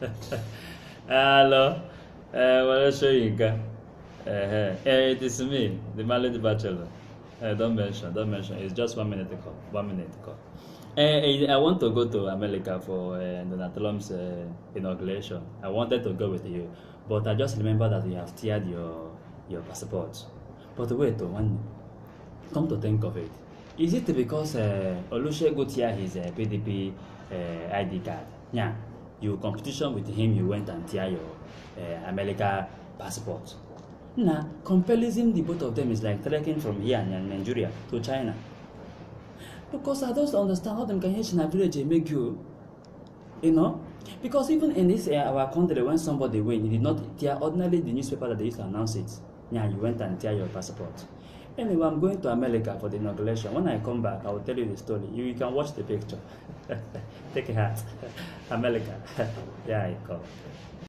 Hello. Well, I'll show you. It is me, the married bachelor. Don't mention. It's just 1 minute call. 1 minute call. I want to go to America for Donald Trump's inauguration. I wanted to go with you, but I just remember that you have teared your passport. But wait, one. Come to think of it, is it because Olusegun tear his PDP ID card? Yeah, you competition with him, you went and tear your America passport. Now, comparison the both of them is like trekking from here in Nigeria to China. Because I don't understand how them can hate in a village and make you know? Because even in this our country, when somebody win, you did not tear ordinarily the newspaper that they used to announce it. Yeah, you went and tear your passport. Anyway, I'm going to America for the inauguration. When I come back, I will tell you the story. You can watch the picture. Take a hat. America. Yeah, I come.